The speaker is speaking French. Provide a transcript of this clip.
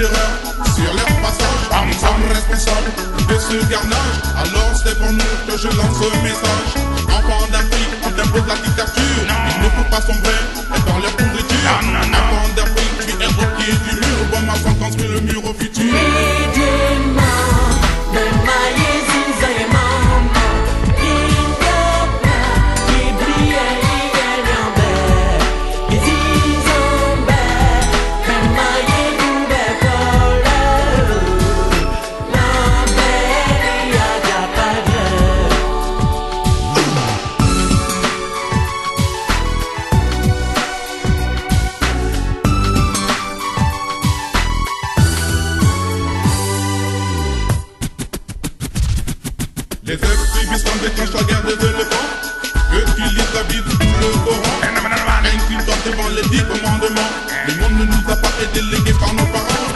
terreur sur leur passage. Nous sommes responsables de ce carnage. Alors c'est pour nous que je lance ce message. Enfants d'Afrique, on t'impose la dictature. Il ne faut pas sombrer dans leur pourriture. Enfants d'Afrique, tu es au pied du mur. Vois ma sentence, que le mur au futur. Les exhibistes déclenchent la guerre des éléphants. Eux qui lisent la Bible, le Coran, inclinent devant les 10 commandements. Le monde ne nous a pas été légué par nos parents.